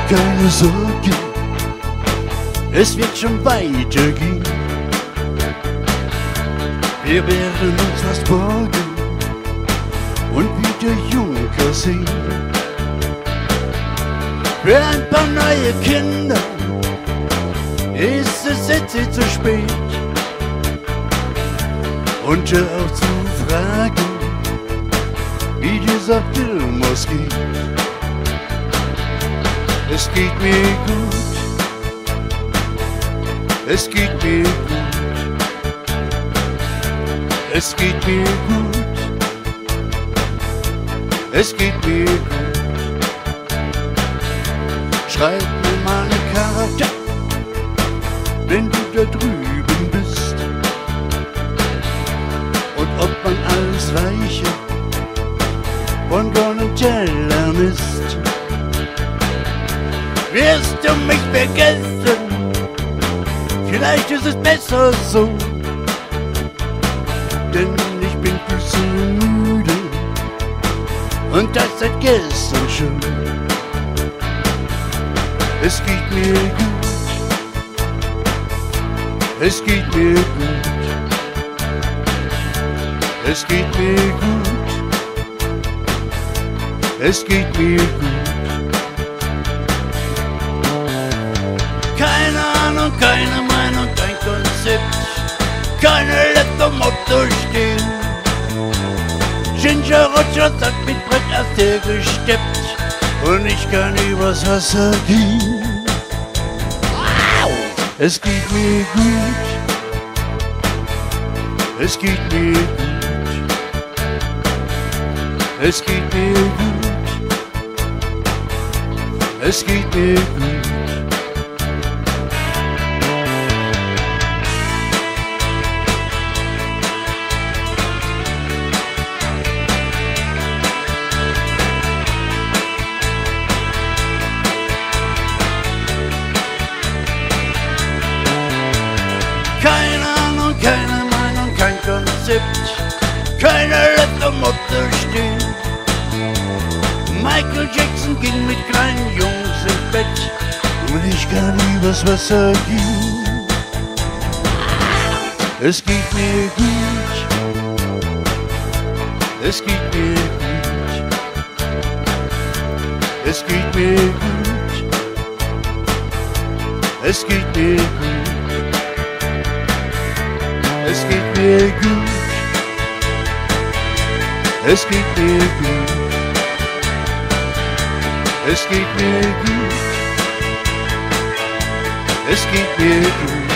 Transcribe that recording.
keine Sorge, es wird schon weitergehen. Wir werden uns was borgen und wieder Junker sehen. Für ein paar neue Kinder ist es jetzt zu spät. Und hör auf zu fragen, wie dieser Film ausgeht. Es geht mir gut, es geht mir gut, es geht mir gut, es geht mir gut. Schreib mir mal eine Karte, wenn du da drüben bist, und ob man alles Reiche von goldenen Tellern ist. Wirst du mich vergessen? Vielleicht ist es besser so, denn ich bin viel zu müde und das seit gestern schon. Es geht mir gut, es geht mir gut, es geht mir gut, es geht mir gut. Keine Ahnung, keine Meinung, kein Konzept, keine letzte Motto stehen. Ginger Roger sagt mit Brett erst hergesteppt und ich kann übers Wasser gehen. Es geht mir gut, es geht mir gut, es geht mir gut, es geht mir gut. Keine Ahnung, keine Meinung, kein Konzept, keine letzte Motto stehen. Michael Jackson ging mit kleinen Jungs ins Bett und ich kann übers Wasser gehen. Es geht mir gut, es geht mir gut, es geht mir gut, es geht mir gut. Es geht mir gut, es geht mir gut, es geht mir gut, es geht mir gut.